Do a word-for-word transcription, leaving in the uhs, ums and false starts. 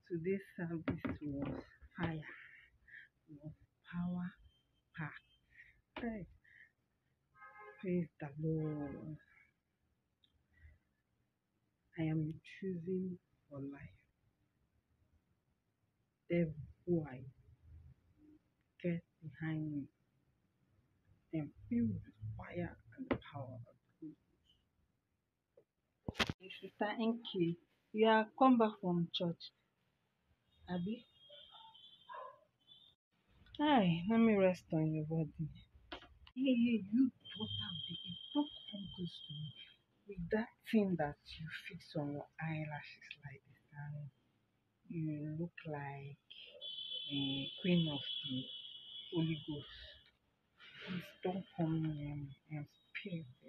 Today's service was fire, was power packed. Hey, praise the Lord. I am choosing for life. Devil, who I get behind me and filled with fire and the power of the Holy Ghost. Sister Enki, you are come back from church, Abby. Hi, let me rest on your body. Hey, hey, you daughter of the eve, don't come close to me with that thing that you fix on your eyelashes like this, and you look like the queen of the Holy Ghost. Please don't come near me. I'm spirit.